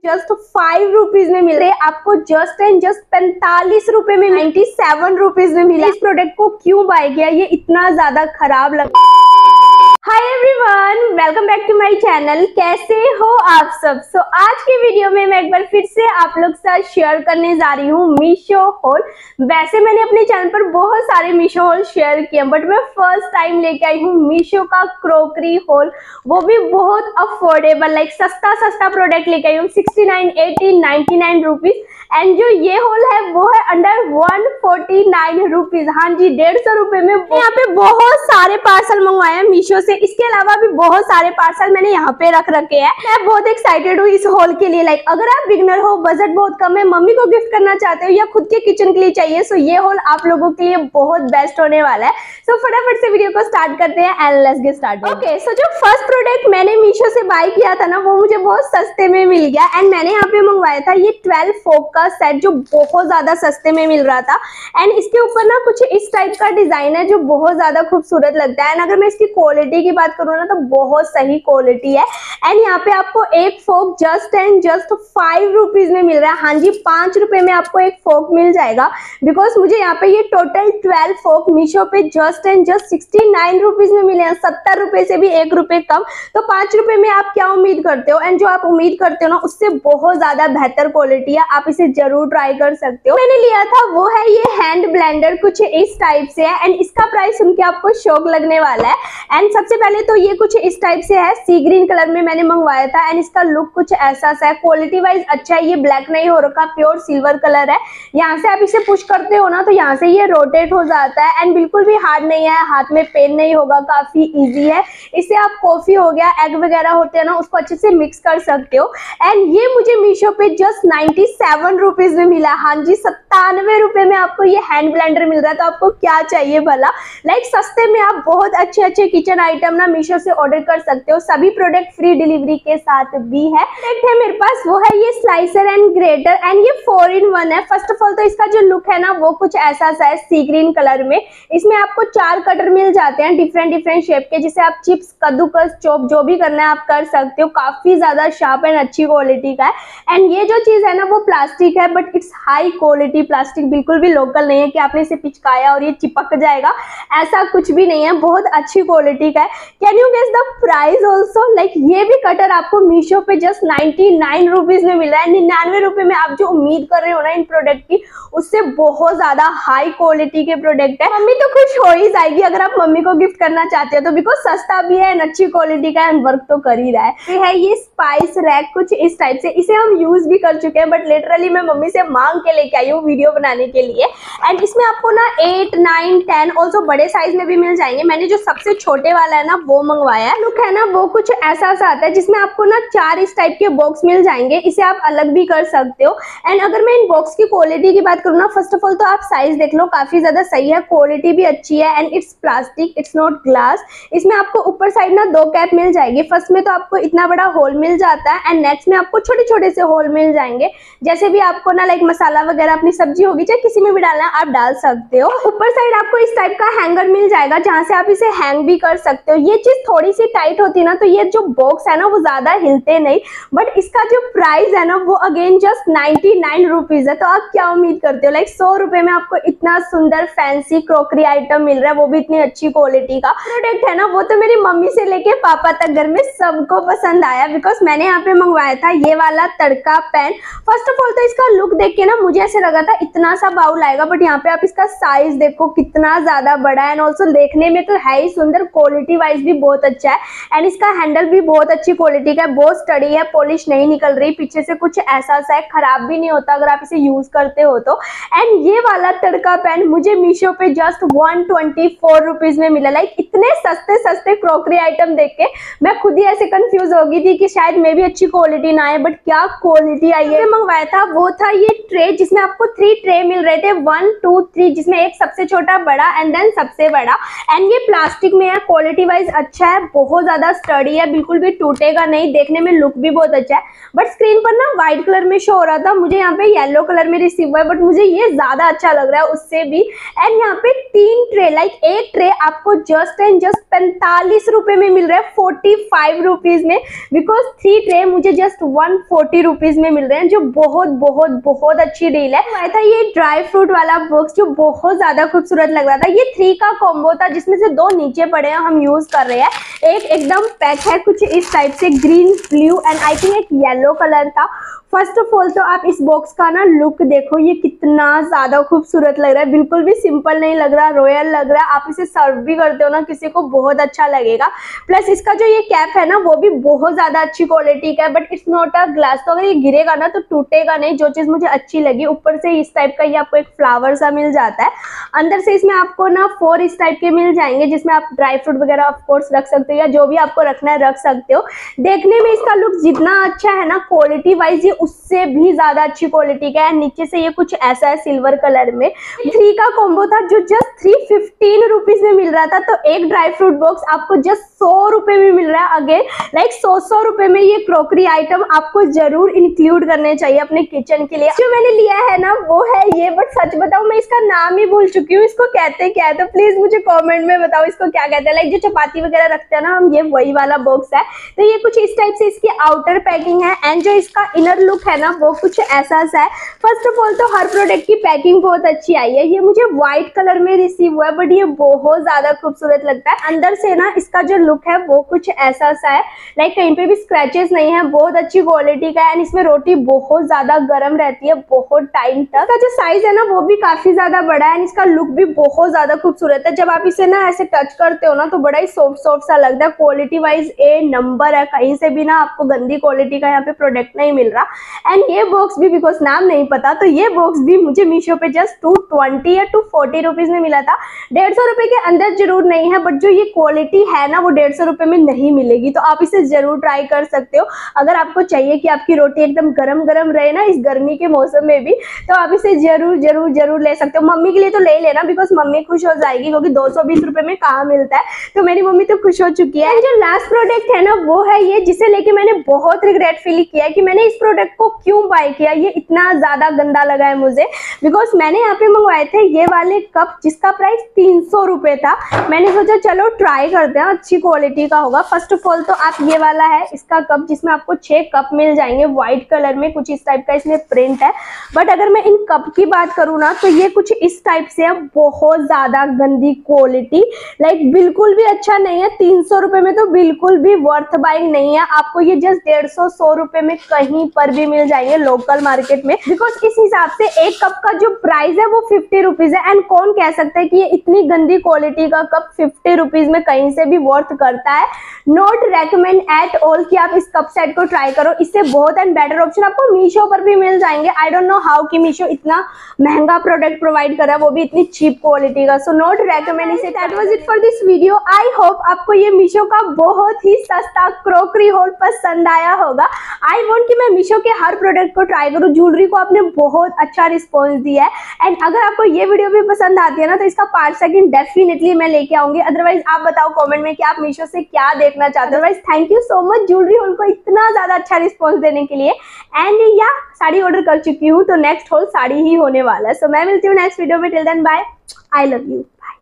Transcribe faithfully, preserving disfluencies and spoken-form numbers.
Just five rupees में मिल रहे हैं आपको, जस्ट एंड जस्ट पैंतालीस रुपए में, नाइन्टी सेवन रुपीज में मिला। इस प्रोडक्ट को क्यों बाय किया, ये इतना ज्यादा खराब लगा। Hi everyone, welcome back to my channel. कैसे हो आप सब? सो so, आज के वीडियो में मैं एक बार फिर से आप लोग साथ शेयर करने जा रही हूँ मीशो हॉल। वैसे मैंने अपने चैनल पर बहुत सारे मीशो हॉल शेयर किए, बट मैं फर्स्ट टाइम लेके आई हूँ मीशो का क्रोकरी हॉल, वो भी बहुत अफोर्डेबल, लाइक सस्ता सस्ता प्रोडक्ट लेके आई हूँ, sixty nine eighty ninety nine rupees. And जो ये हॉल है वो है under one forty nine rupees. हाँ जी, डेढ़ सौ रुपए में यहाँ पे बहुत सारे पार्सल मंगवाए हैं मीशो से। इसके अलावा भी बहुत सारे पार्सल मैंने यहाँ पे रख रखे हैं। मैं बहुत एक्साइटेड हूँ इस हॉल के लिए। लाइक अगर आप बिगनर हो, बजट बहुत कम है, मम्मी को गिफ्ट करना चाहते हो या खुद के किचन के लिए चाहिए, सो ये हॉल आप लोगों के लिए बहुत बेस्ट होने वाला है। सो फटाफट से वीडियो को स्टार्ट करते हैं and let's get started. Okay, so जो फर्स्ट प्रोडक्ट मैंने मीशो से बाय किया था ना, वो मुझे बहुत सस्ते में मिल गया। एंड मैंने यहाँ पे मंगवाया था ये ट्वेल्व फोक का सेट, जो बहुत ज्यादा सस्ते में मिल रहा था। एंड इसके ऊपर ना कुछ इस टाइप का डिजाइन है जो बहुत ज्यादा खूबसूरत लगता है। एंड अगर मैं इसकी क्वालिटी की बात करूँ ना, तो बहुत सही क्वालिटी है। एंड यहाँ पे आपको एक fork just and just five rupees में मिल रहा है। हाँ जी, पांच रुपए में आपको एक फोक मिल जाएगा। बिकॉज मुझे यहाँ पे ये टोटल ट्वेल्व फोक मीशो पे just and just sixty nine rupees में मिले हैं, सत्तर रुपए से भी एक रुपए कम। तो पांच रुपए में आप क्या उम्मीद करते हो? एंड जो आप उम्मीद करते हो ना, उससे बहुत ज्यादा बेहतर क्वालिटी है। आप इसे जरूर ट्राई कर सकते हो। मैंने लिया था वो है ये हैंड ब्लेंडर, कुछ इस टाइप से है। एंड इसका प्राइस सुन के आपको शौक लगने वाला है। एंड सबसे पहले तो ये कुछ इस टाइप से है, सी ग्रीन कलर में मैंने मंगवाया था। एंड इसका लुक कुछ ऐसा सा है, क्वालिटी वाइज अच्छा है। ये ब्लैक नहीं हो रखा, प्योर सिल्वर कलर है। यहाँ से आप इसे पुश करते हो ना, तो यहाँ से ये रोटेट हो जाता है। एंड बिल्कुल भी हार्ड नहीं है, हाथ में पेन नहीं होगा, काफी इजी है। इससे आप कॉफी हो गया, एग वगैरह होते हैं ना, उसको अच्छे से मिक्स कर सकते हो। एंड ये मुझे मीशो पे जस्ट नाइन्टी सेवन रुपीज में मिला। हाँ जी, सत्तानवे रुपए में आपको ये हैंड ब्लेंडर मिल रहा है। तो आपको क्या चाहिए भला? लाइक सस्ते में आप बहुत अच्छे अच्छे किचन आइटम ना मीशो से ऑर्डर कर सकते हो। सभी प्रोडक्ट फ्री डिलीवरी के साथ भी है। प्रोडक्ट है मेरे पास, वो है ये स्लाइसर एंड ग्रेटर। एंड ये फोर इन वन है। फर्स्ट ऑफ ऑल तो इसका जो लुक है ना, वो कुछ ऐसा सा है, सी ग्रीन कलर में। इसमें आपको चार कटर मिल जाते हैं डिफरेंट डिफरेंट शेप के, जिसे आप चिप्स, कद्दूकस, चॉप जो भी करना है आप कर सकते हो। काफी ज्यादा शार्प एंड अच्छी क्वालिटी का है। एंड ये जो चीज है ना, वो प्लास्टिक है, but it's high quality plastic, बिल्कुल भी लोकल नहीं है कि आपने इसे पिचकाया और ये चिपक जाएगा, ऐसा कुछ भी नहीं है। बहुत अच्छी क्वालिटी का है। Can you guess the price also? Like ये भी कटर आपको मीशो पे जस्ट नाइन्टी नाइन रुपीज में मिल रहा है। निन्यानवे रुपए में आप जो उम्मीद कर रहे हो ना इन प्रोडक्ट की, उससे बहुत ज्यादा हाई क्वालिटी के प्रोडक्ट है। मम्मी तो खुश हो ही जाएगी अगर आप मम्मी को गिफ्ट करना चाहते हो तो, बिकॉज सस्ता भी है, अच्छी क्वालिटी का एंड वर्क तो कर ही रहा है। ये है ये स्पाइस रैक, कुछ इस टाइप से। इसे हम यूज भी कर चुके हैं, बट लिटरली मैं मम्मी से मांग के लेके आई हूँ वीडियो बनाने के लिए। एंड इसमें आपको ना एट नाइन टेन ऑल्सो बड़े साइज में भी मिल जाएंगे। मैंने जो सबसे छोटे वाला है ना, वो मंगवाया है। लुक है ना, वो कुछ ऐसा सा आता है, जिसमें आपको ना चार इस टाइप के बॉक्स मिल जाएंगे। इसे आप अलग भी कर सकते हो। एंड अगर मैं इन बॉक्स की क्वालिटी की बात करूँ ना, फर्स्ट ऑफ ऑल तो आप साइज देख लो, काफी ज्यादा सही है, क्वालिटी भी अच्छी है। And it's plastic, it's not glass. इसमें आपको ऊपर साइड ना दो कैप मिल जाएगी। फर्स्ट में तो आपको इतना बड़ा होल मिल जाता है, एंड नेक्स्ट में आपको छोटे छोटे से होल मिल जाएंगे। जैसे भी आपको ना लाइक मसाला वगैरह, अपनी सब्जी होगी, चाहे किसी में भी डालना है, आप डाल सकते हो। ऊपर साइड आपको इस टाइप का हैंगर मिल जाएगा, जहां से आप इसे हैंग भी कर सकते हो। ये चीज थोड़ी सी टाइट होती है ना, तो ये जो बॉक्स है ना, वो ज्यादा हिलते नहीं। बट इसका जो प्राइस है ना, वो again just ninety nine rupees है। तो आप क्या उम्मीद करते हो? लाइक सौ रुपए में आपको इतना सुंदर फैंसी क्रोकरी आइटम मिल रहा है, वो भी इतनी अच्छी क्वालिटी का प्रोडक्ट है ना। वो तो मेरी मम्मी से लेके पापा तक घर में सबको पसंद आया। बिकॉज मैंने यहाँ पे मंगवाया था ये वाला tadka pan. First of all तो इसका लुक देख के ना मुझे ऐसे लगा था इतना सा बाउल आएगा, बट यहाँ पे आप इसका साइज देखो कितना ज्यादा बड़ा है। एंड ऑल्सो देखने में तो है ही सुंदर, क्वालिटी वाइज भी बहुत अच्छा है। एंड इसका हैंडल भी बहुत अच्छी क्वालिटी का है, बहुत स्टडी है, पॉलिश नहीं निकल रही, पीछे से कुछ ऐसा सा है, खराब भी नहीं होता अगर आप इसे यूज करते हो तो। एंड ये वाला तड़का पैन मुझे मीशो पे just one twenty four rupees में मिला। लाइक इतने सस्ते सस्ते क्रोकरी आइटम देख के मैं खुद ही ऐसे कंफ्यूज हो गई थी कि शायद मे भी अच्छी क्वालिटी ना आए, बट क्या क्वालिटी आई है। मंगवाया था वो था ये ट्रे, जिसमें आपको थ्री ट्रे मिल रहे थे, वन टू थ्री, जिसमें एक सबसे छोटा, बड़ा एंड देन सबसे बड़ा। एंड ये प्लास्टिक में है, क्वालिटी वाइज अच्छा है, बहुत ज्यादा स्टडी है, बिल्कुल भी टूटेगा नहीं, देखने में लुक भी बहुत अच्छा है। बट स्क्रीन पर ना व्हाइट कलर में शो हो रहा था, मुझे यहाँ पे येलो कलर में रिसीव हुआ है, बट मुझे ये ज्यादा अच्छा लग रहा है उससे भी। एंड यहाँ पे तीन ट्रे, लाइक एक ट्रे आपको जस्ट एंड जस्ट पैंतालीस रुपए में मिल रहा है, फोर्टी फाइव रुपीज में, बिकॉज थ्री ट्रे मुझे जस्ट वन फोर्टी रुपीज में मिल रहे हैं, जो बहुत बहुत बहुत अच्छी डील है। आया था ये ड्राई फ्रूट वाला बॉक्स जो बहुत ज्यादा खूबसूरत लग रहा था। ये थ्री का कॉम्बो था जिसमें से दो नीचे पड़े हैं, हम यूज कर रहे हैं। एक एकदम पैक है कुछ इस टाइप से, green, blue and I think एक येलो कलर था। फर्स्ट ऑफ ऑल तो आप इस बॉक्स का ना लुक देखो, ये कितना ज्यादा खूबसूरत लग रहा है, बिल्कुल भी सिंपल नहीं लग रहा, रॉयल लग रहा है। आप इसे सर्व भी करते हो ना किसी को, बहुत अच्छा लगेगा। प्लस इसका जो ये कैप है ना वो भी बहुत ज्यादा अच्छी क्वालिटी का है, but it's not a glass, तो अगर ये गिरेगा ना तो टूटेगा नहीं, जो चीज मुझे अच्छी लगी। ऊपर से इस टाइप का ये आपको एक फ्लावर सा मिल जाता है, अंदर से इसमें आपको ना फोर इस टाइप के मिल जाएंगे, जिसमें आप ड्राई फ्रूट वगैरह ऑफ कोर्स रख सकते हो, या जो भी आपको रखना है रख सकते हो। देखने में इसका लुक जितना अच्छा है ना, क्वालिटी वाइज ये उससे भी ज्यादा अच्छी क्वालिटी का है। नीचे से ये कुछ ऐसा है सिल्वर कलर में। थ्री का कॉम्बो था जो जस्ट थ्री फिफ्टीन रुपीज में मिल रहा था, तो एक ड्राई फ्रूट बॉक्स आपको जस्ट सौ रुपए में मिल रहा है। अगेन लाइक सौ सौ रुपए में ये क्रॉकरी आइटम आपको जरूर इंक्लूड करने चाहिए अपने किचन के लिए। जो मैंने लिया है ना वो है ये, बट सच बताऊं मैं इसका नाम ही भूल चुकी हूँ, इसको कहते क्या है, तो प्लीज मुझे कमेंट में बताओ इसको क्या कहते हैं। लाइक जो चपाती वगैरह रखते हैं ना हम, ये वही वाला बॉक्स है। तो ये कुछ इस टाइप से इसकी आउटर पैकिंग है, एंड जो इसका इनर लुक है ना वो कुछ ऐसा सा है। फर्स्ट ऑफ ऑल तो हर प्रोडक्ट की पैकिंग बहुत अच्छी आई है। ये मुझे व्हाइट कलर में रिसीव हुआ है, बट ये बहुत ज्यादा खूबसूरत लगता है। अंदर से ना इसका जो लुक है वो कुछ ऐसा सा है, लाइक कहीं पे भी स्क्रैचेस नहीं है, बहुत अच्छी क्वालिटी का है। एंड इसमें रोटी बहुत ज्यादा गर्म रहती है बहुत टाइम तक। इसका जो साइज है ना वो भी काफी ज्यादा बड़ा है, एंड इसका लुक भी बहुत ज्यादा खूबसूरत है। जब आप इसे ना ऐसे टच करते हो ना तो बड़ा ही सॉफ्ट सॉफ्ट सा लगता है। क्वालिटी वाइज ए नंबर है, कहीं से भी ना आपको गंदी क्वालिटी का यहाँ पे प्रोडक्ट नहीं मिल रहा। एंड ये बॉक्स भी, बिकॉज नाम नहीं पता, तो ये बॉक्स भी मुझे मीशो पे जस्ट टू ट्वेंटी या टू फोर्टी रुपीज में मिला था। डेढ़ सौ रुपए के अंदर जरूर नहीं है, बट जो ये क्वालिटी है ना वो डेढ़ सौ रुपए में नहीं मिलेगी, तो आप इसे जरूर ट्राई कर सकते हो। अगर आपको चाहिए कि आपकी रोटी एकदम गरम गरम रहे ना इस गर्मी के मौसम में भी, तो आप इसे जरूर जरूर जरूर ले सकते हो। मम्मी के लिए तो ले लेना, बिकॉज मम्मी खुश हो जाएगी, क्योंकि दो सौ बीस रुपए में कहाँ मिलता है, तो मेरी मम्मी तो खुश हो चुकी है। जो लास्ट प्रोडक्ट है ना वो है ये, जिसे लेके मैंने बहुत रिग्रेट फील किया है कि मैंने इस प्रोडक्ट को क्यों बाय किया। ये इतना ज्यादा गंदा लगा है मुझे, बिकॉज मैंने यहाँ पे मंगवाए थे ये वाले कप जिसका प्राइस तीन सौ रुपए था। मैंने सोचा चलो ट्राई करते हैं, अच्छी क्वालिटी का होगा। फर्स्ट ऑफ ऑल तो आप ये वाला है इसका कप, जिसमें आपको छह कप मिल जाएंगे व्हाइट कलर में, कुछ इस टाइप का इसमें प्रिंट है। बट अगर मैं इन कप की बात करूँ ना तो ये कुछ इस टाइप से है, बहुत ज्यादा गंदी क्वालिटी, लाइक बिल्कुल भी अच्छा नहीं है। तीन सौ रुपए में तो बिल्कुल भी वर्थ बाइंग नहीं है। आपको ये जस्ट डेढ़ सौ सौ रुपए में कहीं पर भी मिल जाएंगे लोकल मार्केट में, बिकॉज इस हिसाब से एक कप का जो प्राइस है वो फिफ्टी रुपीज है। एंड कौन कह सकता है कि ये इतनी गंदी क्वालिटी का कप फिफ्टी रुपीज में कहीं से भी वर्थ करता है। नॉट रेकमेंड एट ऑल कि आप इस कप सेट को ट्राई करो। इससे बहुत एंड बेटर ऑप्शन आपको मीशो पर भी मिल जाएंगे। आई डोंट नो हाउ कि मीशो इतना महंगा प्रोडक्ट प्रोवाइड कर रहा है, वो भी इतनी चीप क्वालिटी का। सो नॉट रेकमेंड इसे। That was it for this video. I hope आपको ये मीशो का बहुत ही सस्ता क्रॉकरी हॉल पसंद आया होगा। आई वांट कि मैं मीशो के हर प्रोडक्ट को ट्राई करूं। ज्वेलरी को आपने बहुत अच्छा रिस्पॉन्स दिया है, एंड अगर आपको ये वीडियो भी पसंद आती है ना तो इसका पार्ट सेकंड डेफिनेटली मैं लेके आऊंगी। अदरवाइज आप बताओ कमेंट में कि आप मीशो से क्या देखना चाहते हो। Otherwise thank you so much jewellery haul को इतना ज्यादा अच्छा रिस्पॉन्स देने के लिए। एंड या साड़ी ऑर्डर कर चुकी हूँ, तो नेक्स्ट हॉल साड़ी ही होने वाला है। सो मैं मिलती हूँ नेक्स्ट वीडियो में। Till then bye, I love you.